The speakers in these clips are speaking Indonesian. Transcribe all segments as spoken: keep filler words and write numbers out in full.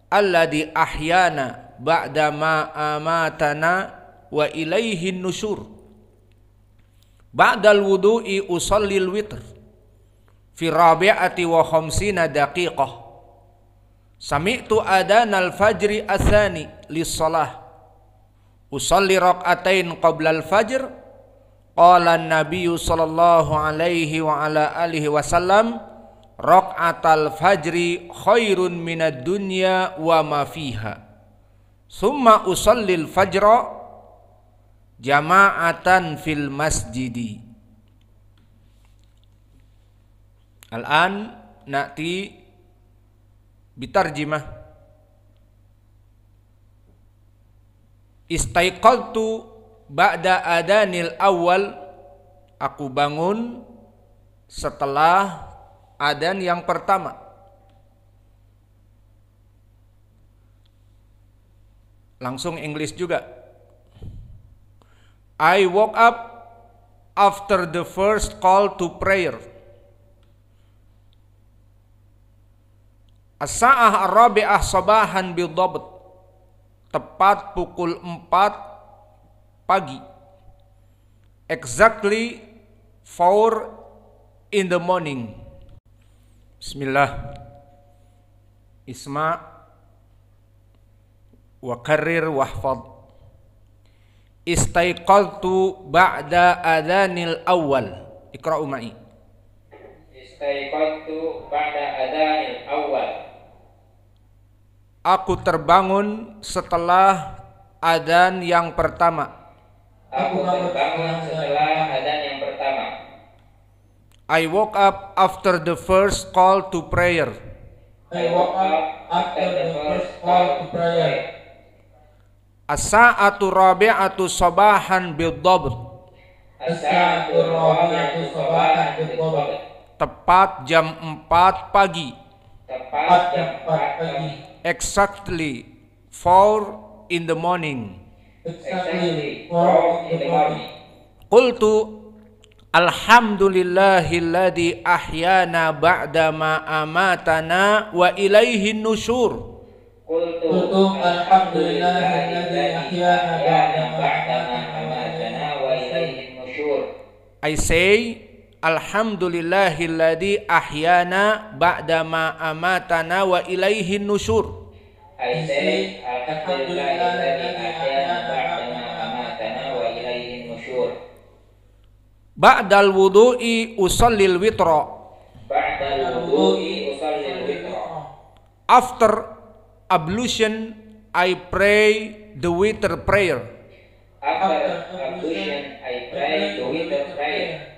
alladzi ahyana ba'da ma amatana wa ilaihin nusyur. Ba'dal wudu'i usallil witr fi rabi'ati wa khamsina daqiqah. Sami'tu adanal fajri atsani lis-shalah. Usalli rak'atain qabla al-fajr. Qala an-nabiyyu sallallahu alaihi wa ala alihi wasallam, rak'atal fajri khairun minad dunya wa ma fiha. Summa usallil fajra jama'atan fil masjidi. Al-an na'ti bitarjimah. Istaiqaltu ba'da adanil awal. Aku bangun setelah adan yang pertama. Langsung English juga. I woke up after the first call to prayer. As-sa'ah ar-rabi'ah sabahan bidhabt. Tepat pukul empat pagi. Exactly four in the morning. Bismillah. Isma' wa karrir wahfad. Istaiqaltu ba'da adhanil awal. Iqra'u ma'i. Istaiqaltu ba'da adhanil awal. Aku terbangun setelah adzan yang pertama. Aku terbangun setelah adzan yang pertama. I woke up after the first call to prayer. I woke up after the first call to prayer. As-sa'atu rabi'atu sabahan bidhabt. As-sa'atu rabi'atu sabahan bidhabt. Tepat jam empat pagi. Tepat jam empat pagi. Exactly four in the morning. Exactly four in the morning. Qultu alhamdulillahilladzi ahyana ba'da ma amatana wa ilaihin nusyur. Qultu alhamdulillahilladzi ahyana ba'da ma amatana wa ilaihin nusyur. I say alhamdulillahilladzi ahyana ba'da ma amatana wa ilaihin nusyur. I say alhamdulillahilladzi ahyana ba'da ma amatana wa ilaihin nusyur. Ba'dal wudu'i usallil witra. Ba'dal wudu'i usallil witra. After ablution I pray the witr prayer. After ablution I pray the witr prayer.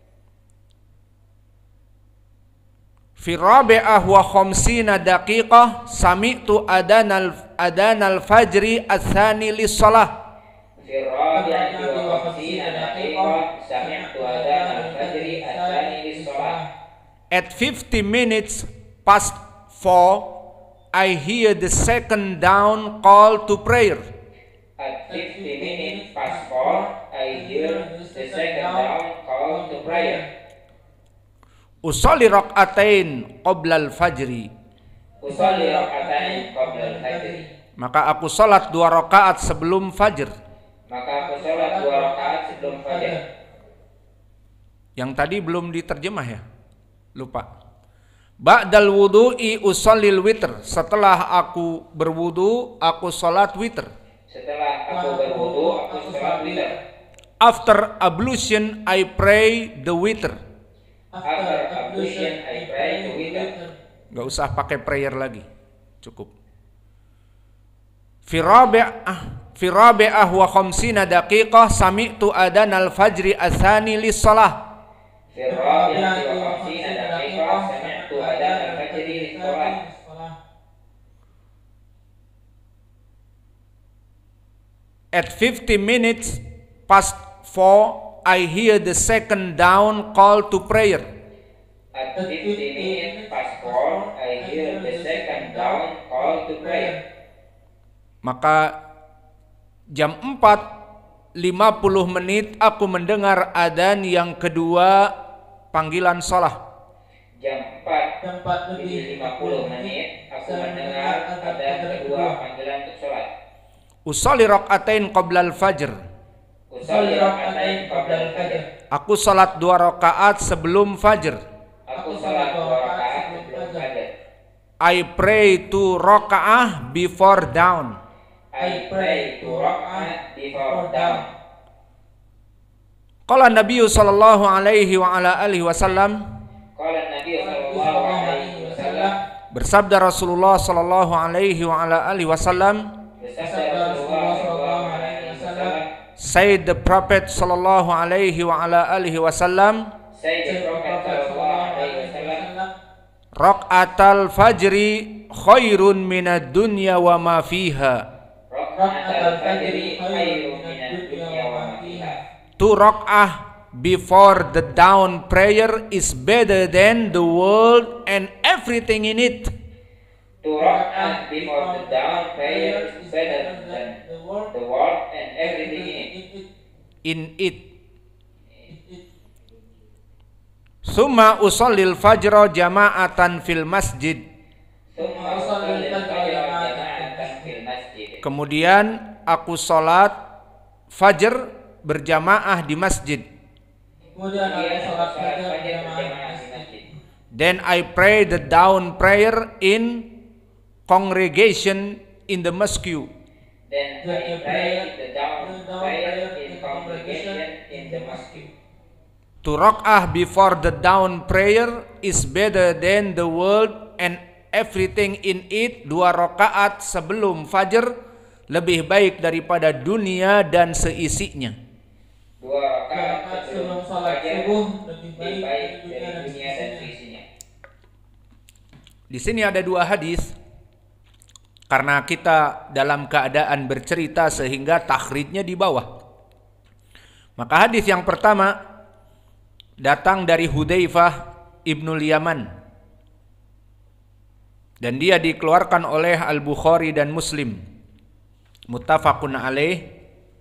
Fi rabi'ah wa khamsina daqiqah sami'tu adanal adanal fajri atsani lis-shalah. Fi rabi'ah wa khamsina daqiqah sami'tu adanal fajri atsani lis-shalah. At fifty minutes past four I hear the second down call to prayer. At fifty minutes past four I hear the second down call to prayer. Usolli rak'atain qabla al-fajri. Usolli rak'atain qabla al-fajri. Maka aku salat dua rakaat sebelum fajr. Maka aku salat dua rakaat sebelum fajr. Yang tadi belum diterjemah ya? Lupa. Ba'dal wudu'i usallil witr. Setelah aku berwudu, aku salat witr. Setelah aku berwudu, aku salat witr. After ablution I pray the witr. After ablution I pray the witr. Gak usah pakai prayer lagi, cukup. Fi rabi'ah fi rabi'ah wa khamsina daqiqah sami'tu adanal fajri atsani lis-shalah. Fi rabi'ah wa khamsina daqiqah sami'tu adanal fajri lis-shalah. At fifty minutes past four I hear the second down call to prayer. At fifty minutes past four, I hear the second down call to prayer. Maka jam empat lima puluh menit aku mendengar adzan yang kedua panggilan shalah. Jam empat lebih lima puluh menit aku mendengar ada kedua panggilan untuk sholat. Usolli rakaatain qabla al-fajr. Usolli rakaatain qabla al-fajr. Aku salat dua rakaat sebelum fajr. Aku salat dua rakaat sebelum fajr. I pray two rakaah before dawn. I pray two rakaat before dawn. Qala Nabi sallallahu alaihi wa ala alihi wasallam. Qala Nabi sallallahu alaihi wasallam. Bersabda Rasulullah sallallahu alaihi wa ala alihi wasallam. Bersabda Rasulullah sallallahu alaihi wasallam. Said the Prophet sallallahu alaihi wa ala alihi wasallam. Said the Prophet sallallahu alaihi wasallam. Rakaatal fajri khairun minad dunya wa ma fiha. Rakaatal fajri khairun minad dunya wa ma fiha. Two rak'ah before the dawn prayer is better than the world and everything in it. Two rak'ah before the dawn prayer is better than the world and everything in it. In it. Summa usallil fajra jama'atan fil masjid. Summa usallil fajra jama'atan fil masjid. Kemudian aku salat fajr berjamaah di masjid. Kemudian aku salat fajr berjamaah di masjid. Then I pray the dawn prayer in congregation in the mosque. Then I pray the dawn prayer in congregation in the mosque. Two rak'ah before the dawn prayer is better than the world and everything in it. Dua rakaat sebelum fajar lebih baik daripada dunia dan seisinya. Dua rakaat sebelum salat subuh lebih baik dari dunia dan seisinya. Di sini ada dua hadis. Karena kita dalam keadaan bercerita sehingga takhrijnya di bawah. Maka hadis yang pertama datang dari Hudzaifah ibnul Yaman. Dan dia dikeluarkan oleh Al-Bukhari dan Muslim. Muttafaqun alaih.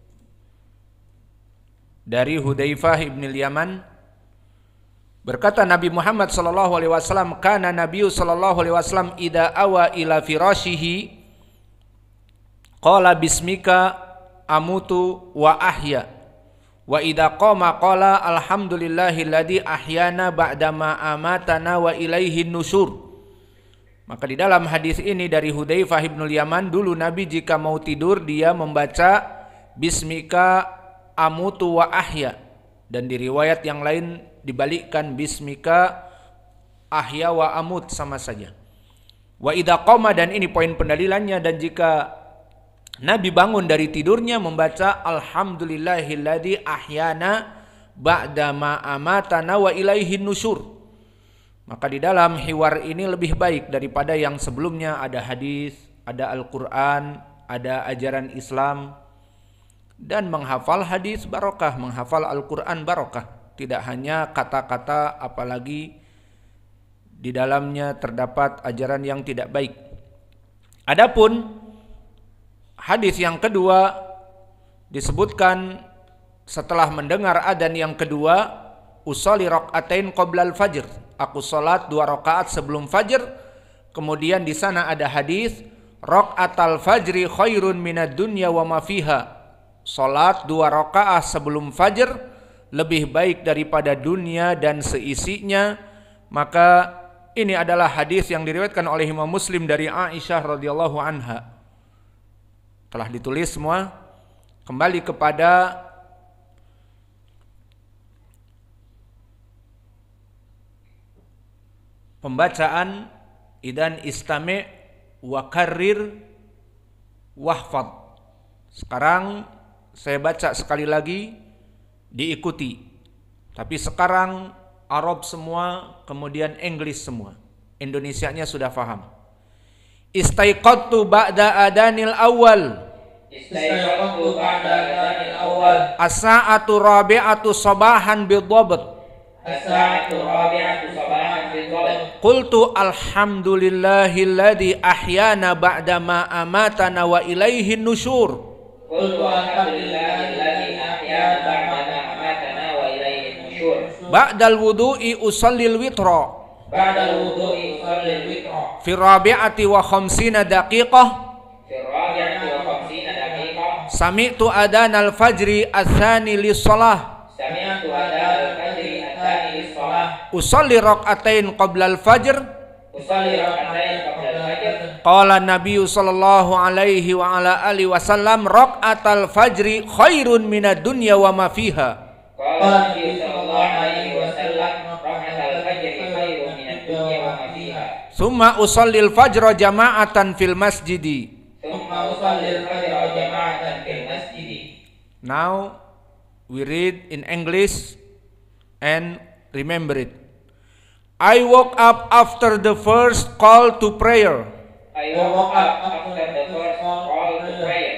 Dari Hudzaifah ibnul Yaman berkata Nabi Muhammad sallallahu alaihi wasallam, kana Nabi sallallahu alaihi wasallam idza awa ila firashihi qala bismika amutu wa ahya wa idza qama qala alhamdulillahilladzi ahyana ba'dama amatana wa ilaihi nusyur. Maka di dalam hadis ini dari Hudzaifah ibnul Yaman, dulu Nabi jika mau tidur dia membaca bismika amutu wa ahya, dan di riwayat yang lain dibalikkan bismika ahya wa amut sama saja. Wa idza qama, dan ini poin pendalilannya, dan jika Nabi bangun dari tidurnya membaca alhamdulillahilladzi ahyana ba'da ma amatana wa ilaihi nusyur. Maka di dalam hiwar ini lebih baik daripada yang sebelumnya. Ada hadis, ada Al-Quran, ada ajaran Islam. Dan menghafal hadis barokah, menghafal Al-Quran barokah. Tidak hanya kata-kata, apalagi di dalamnya terdapat ajaran yang tidak baik. Adapun hadis yang kedua disebutkan setelah mendengar adzan yang kedua, usolli rakaatain qoblal fajr. Aku salat dua rakaat sebelum fajr. Kemudian di sana ada hadis rakaatal fajri khairun minad dunya wa ma fiha. Salat dua rakaat sebelum fajr lebih baik daripada dunia dan seisinya. Maka ini adalah hadis yang diriwayatkan oleh Imam Muslim dari Aisyah radhiyallahu anha. Telah ditulis semua. Kembali kepada pembacaan idan istami' wa karrir wahfad. Sekarang saya baca sekali lagi, diikuti. Tapi sekarang Arab semua, kemudian English semua. Indonesianya sudah paham. Istaiqadtu ba'da adanil awal. Istaiqadtu ba'da adanil awal. As-sa'atu rabi'atu sabahan bidhabt. As-sa'atu rabi'atu sabahan bidhabt. Qultu alhamdulillahilladzi ahyana ba'da ma amatana wa ilaihi nusyur. Qultu alhamdulillahilladzi ahyana ba'da ma amatana wa ilaihi nusyur. Ba'dal wudu'i usallil witra. بعد الوضوء يصلي الوتر في الرابعة وخمسين دقيقة في الرابعة وخمسين دقيقة سمعت أذان الفجر الثاني للصلاة سمعت أذان الفجر الثاني للصلاة أصلي ركعتين قبل الفجر أصلي ركعتين قبل الفجر قال النبي صلى الله عليه وعلى آله وسلم ركعة الفجر خير من الدنيا وما فيها قال النبي صلى الله عليه وسلم ركعة الفجر خير من الدنيا وما فيها ثم أصلي الفجر جماعة في المسجد. ثم أصلي الفجر جماعة في المسجد. Now we read in English and remember it. I woke up after the first call to prayer. I woke up after the first call to prayer.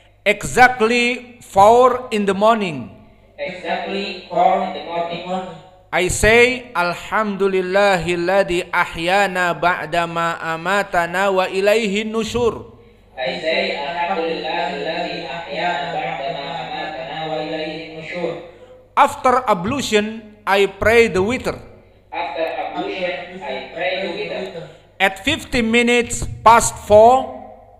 Exactly four in the morning. Exactly four in the morning. I say Alhamdulillahilladzi ahyana ba'dama amatana wa ilaihi nusyur. I say Alhamdulillahilladzi ahyana ba'dama amatana wa ilaihi nusyur. After ablution, I pray the witr. After ablution, I pray the witr. At fifty minutes past four,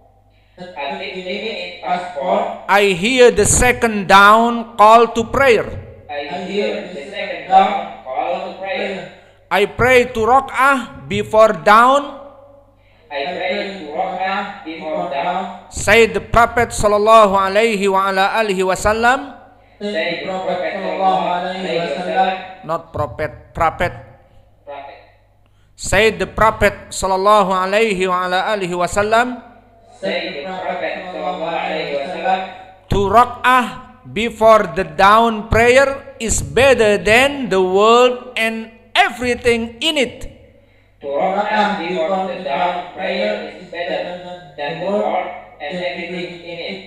At fifty minutes past four, I hear the second down call to prayer. I hear the second down call to prayer. I pray two rak'ah before down. I pray two rak'ah before down. Said the Prophet sallallahu alaihi wa ala alihi wasallam. Say the Prophet sallallahu alaihi wasallam. Not prophet, prophet. Prophet. Said the Prophet sallallahu alaihi wa ala alihi wasallam. Say the Prophet sallallahu alaihi wasallam. Two rak'ah before the down prayer is better than the world and everything in it. To rak'ah before the down prayer is better than the world and everything in it.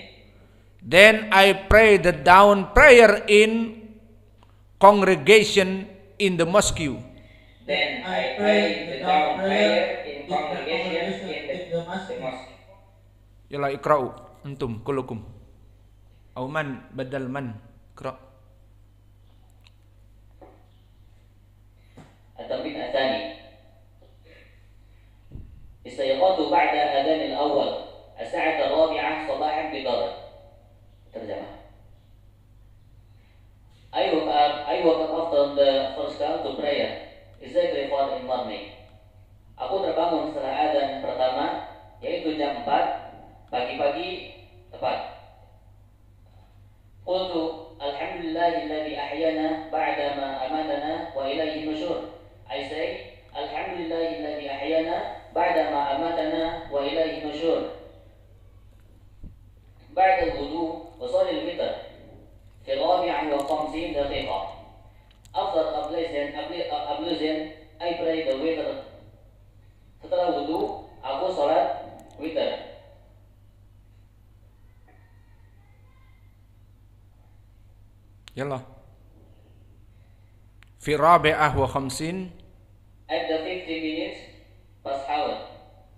Then I pray the down prayer in congregation in the mosque. Then I pray the down prayer in congregation in the mosque. Yalla ikra'u antum kullukum. Aw man badal man. Iqra'. التمرين الثاني استيقظت بعد أذان الأول الساعة الرابعة صباحا بضرر. ترجمة I woke up I woke up after the first call to prayer exactly four in morning. Aku terbangun setelah adzan pertama yaitu jam empat pagi-pagi tepat. Qultu alhamdulillahilladzi ahyana ba'da ma amatana wa ilaihi nusyur. I say alhamdulillahilladzi ahyana ba'da ma amatana wa ilaihi nusyur. Ba'da al-wudu usalli al-witr fi rabi'ah wa khamsin daqiqah. After ablution, ablution I pray the witr. Setelah wudu aku salat witr. Yalla. Fi rabi'ah wa khamsin. At the fifty minutes past hour.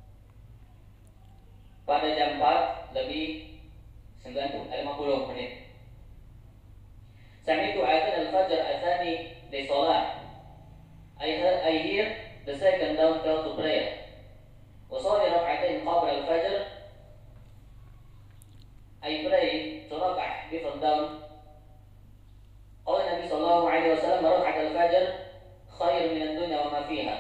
Pada jam empat lebih lima puluh menit. Sami'tu adzan al-fajr atsani li shalah. I heard I hear the second down call to prayer. Usalli rak'atain qabla al-fajr. I pray two rak'ah before dawn. Qala Nabi sallallahu alaihi wasallam rak'at al-fajr khair min ad-dunya wa ma fiha.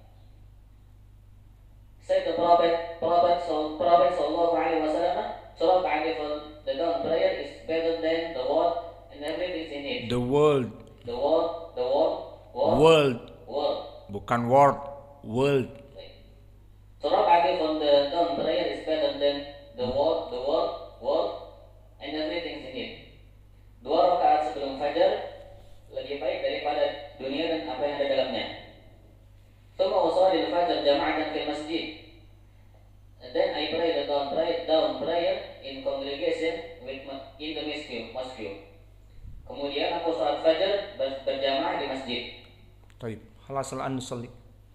Said the Prophet, Prophet, Prophet sallallahu alaihi wasallam, so rak'ah before the dawn prayer is better than the world and everything in it. The world. The world, the world, world, World. world. Bukan word. World. So rak'ah before the dawn prayer is better than the world, the world, world, and everything in it. Dua rakaat sebelum fajar lebih baik daripada dunia dan apa yang ada dalamnya. Thumma usalli al-fajr jama'atan fil masjid. And then I pray the dawn prayer, dawn prayer in congregation with in the mosque. mosque. Kemudian aku salat fajar berjamaah di masjid. Baik, khalas al-an nusalli.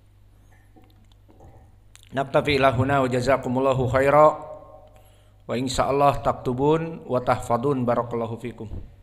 Naktafi ila huna wa jazakumullahu khaira. Wa insyaallah taktubun wa tahfadun barakallahu fikum.